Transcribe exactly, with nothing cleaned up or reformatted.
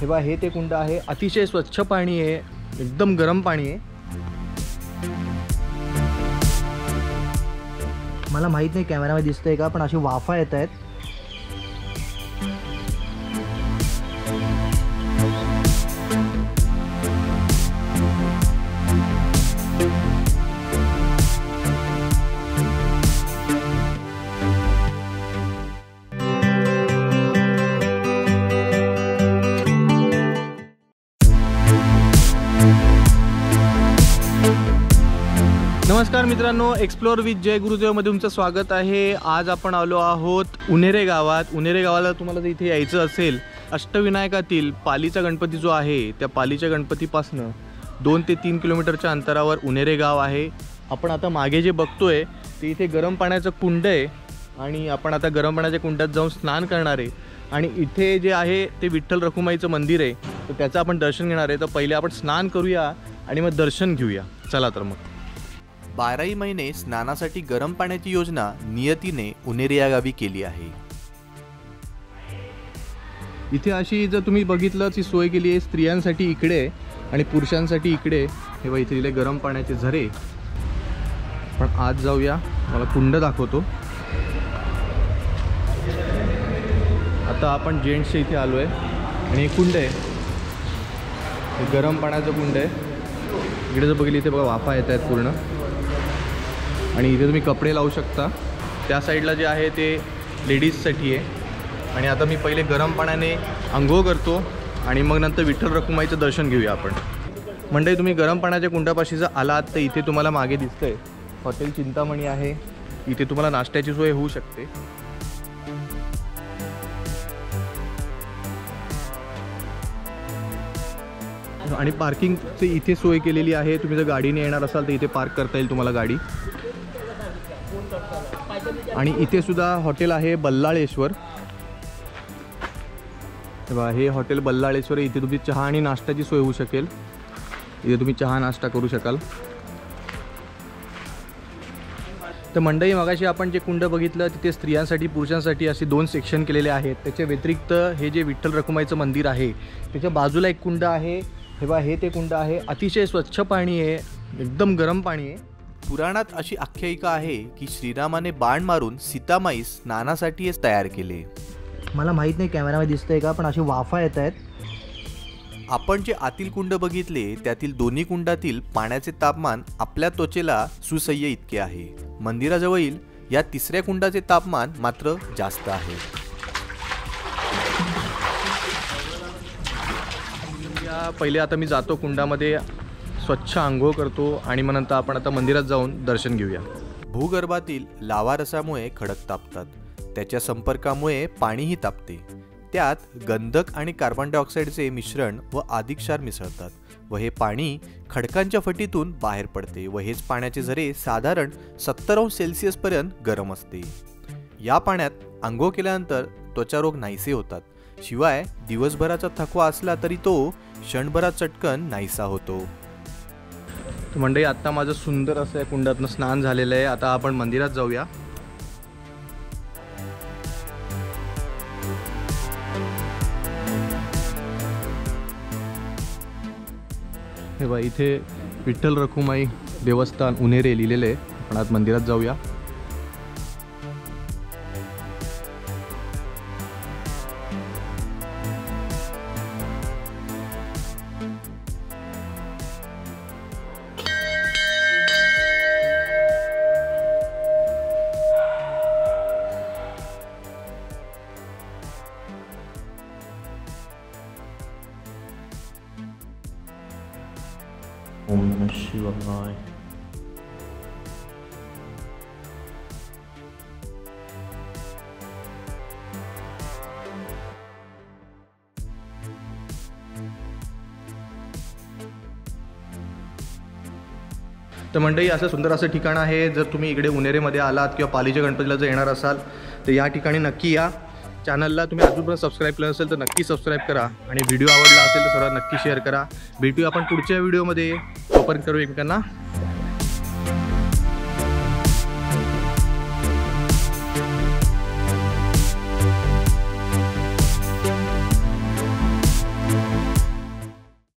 हे बघा, हे ते कुंड आहे. अतिशय स्वच्छ पाणी आहे, एकदम गरम पाणी आहे. मला माहित नाही कॅमेरामध्ये दिसतंय का, पण अशी वाफा येत आहेत. नमस्कार मित्रांनो, एक्सप्लोर विथ जय गुरुदेवमध्ये तुमचं स्वागत आहे. आज आपण आलो आहोत उन्हेरे गावात. उन्हेरे गावाला तुम्हाला जर इथे यायचं असेल, अष्टविनायकातील पालीचा गणपती जो आहे त्या पालीच्या गणपतीपासनं दोन ते तीन किलोमीटरच्या अंतरावर उन्हेरे गाव आहे. आपण आता मागे जे बघतोय ते इथे गरम पाण्याचं कुंड आहे आणि आपण आता गरम पाण्याच्या कुंडात जाऊन स्नान करणार आहे. आणि इथे जे आहे ते विठ्ठल रखुमाईचं मंदिर आहे, तर त्याचं आपण दर्शन घेणार आहे. तर पहिले आपण स्नान करूया आणि मग दर्शन घेऊया. चला तर मग. बाराही महिने स्नानासाठी गरम पाण्याची योजना नियतीने उन्हेरे या गावी केली आहे. इथे अशी जर तुम्ही बघितलं ती सोय केली आहे स्त्रियांसाठी इकडे आणि पुरुषांसाठी इकडे. हे बघा, इथे दिले गरम पाण्याचे झरे. पण आज जाऊया, मला कुंड दाखवतो. आता आपण जेंट्सच्या इथे आलो आहे आणि हे कुंड आहे, हे गरम पाण्याचं कुंड आहे. इकडे जर बघितलं इथे बघा वाफा येत आहेत पूर्ण. आणि इथे तुम्ही कपडे लावू शकता. त्या साईडला जे आहे ते लेडीजसाठी आहे. आणि आता मी पहिले गरम पाण्याने अंघोळ करतो आणि मग नंतर विठ्ठल रखुमाईचं दर्शन घेऊया आपण. मंडळी, तुम्ही गरम पाण्याच्या कुंडापाशी जर आलात तर इथे तुम्हाला मागे दिसतंय हॉटेल चिंतामणी आहे. इथे तुम्हाला नाश्त्याची सोय होऊ शकते. आणि पार्किंगची इथे सोय केलेली आहे. तुम्ही जर गाडीने येणार असाल तर इथे पार्क करता येईल तुम्हाला गाडी. आणि इथे सुद्धा हॉटेल आहे बल्लाळेश्वर. तेव्हा हे हॉटेल बल्लाळेश्वर, इथे तुमची चहा आणि नाश्त्याची सोय होऊ शकेल. इथे तुम्ही चहा नाश्ता करू शकाल. तर मंडळी, मगाशी आपण जे कुंड बघितलं तिथे स्त्रियांसाठी पुरुषांसाठी असे दोन सेक्शन केलेले आहेत. त्याच्या व्यतिरिक्त हे जे विठ्ठल रखुमाईचं मंदिर आहे त्याच्या बाजूला एक कुंड आहे. हे बघा, हे ते कुंड आहे. अतिशय स्वच्छ पाणी आहे, एकदम गरम पाणी आहे. पुराणात अशी आख्यायिका आहे की श्रीरामाने बाण मारून सीतामाईस स्नानासाठी तयार केले. मला माहित नाही कॅमेरामध्ये दिसतंय का, पण अशी वाफा येत आहेत. आपण जे आतील कुंड बघितले त्यातील दोन्ही कुंडातील पाण्याचे तापमान आपल्या त्वचेला सुसह्य इतके आहे. मंदिराजवळील या तिसऱ्या कुंडाचे तापमान मात्र जास्त आहे. या पहिले आता मी जातो कुंडामध्ये, स्वच्छ आंघोळ करतो आणि मग नंतर आपण आता मंदिरात जाऊन दर्शन घेऊया. भूगर्भातील लावा रसामुळे खडक तापतात. त्याच्या संपर्कामुळे पाणीही तापते. त्यात गंधक आणि कार्बन डायऑक्साईडचे मिश्रण व अधिक क्षार मिसळतात व हे पाणी खडकांच्या फटीतून बाहेर पडते व हेच पाण्याचे झरे साधारण सत्तर अंश सेल्सिअस पर्यंत गरम असते. या पाण्यात आंघोळ केल्यानंतर त्वचारोग नाहीसे होतात. शिवाय दिवसभराचा थकवा असला तरी तो क्षणभरात चटकन नाहीसा होतो. मंडळी, आत्ता माझं सुंदर असं कुंडातनं स्नान झालेलं आहे. आता आपण मंदिरात जाऊया. हे बघा, इथे विठ्ठल रखुमाई देवस्थान उन्हेरे लिहिलेले आहे. आपण आज मंदिरात जाऊया. ओम नमः शिवाय. तर मंडळी, असं सुंदर असं ठिकाण आहे. जर तुम्ही इकडे उन्हेरेमध्ये आलात किंवा पालीच्या गणपतीला जर येणार असाल तर या ठिकाणी नक्की या. चॅनलला तुम्ही अजूनपर्यंत सबस्क्राईब केलं असेल तर नक्की सबस्क्राईब करा आणि व्हिडिओ आवडला असेल तर सर्वात नक्की शेअर करा. भेटूया आपण पुढच्या व्हिडिओमध्ये. तोपर्यंत करू एकमेकांना